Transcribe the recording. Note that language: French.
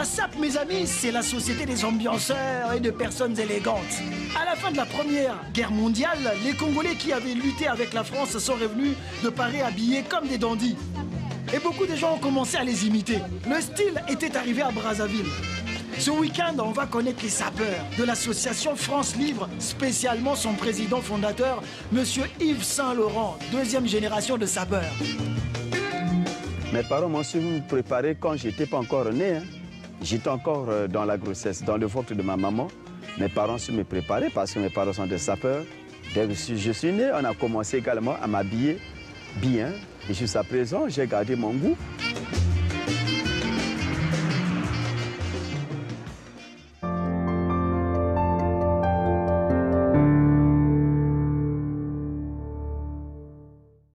La SAP, mes amis, c'est la société des ambianceurs et de personnes élégantes. À la fin de la Première Guerre mondiale, les Congolais qui avaient lutté avec la France sont revenus de Paris habillés comme des dandys. Et beaucoup de gens ont commencé à les imiter. Le style était arrivé à Brazzaville. Ce week-end, on va connaître les sapeurs de l'association France Livre, spécialement son président fondateur, Monsieur Yves Saint-Laurent, deuxième génération de sapeurs. Mes parents m'ont su me préparer quand je n'étais pas encore né. J'étais encore dans la grossesse, dans le ventre de ma maman. Mes parents ont su me préparer parce que mes parents sont des sapeurs. Dès que je suis né, on a commencé également à m'habiller bien. Et jusqu'à présent, j'ai gardé mon goût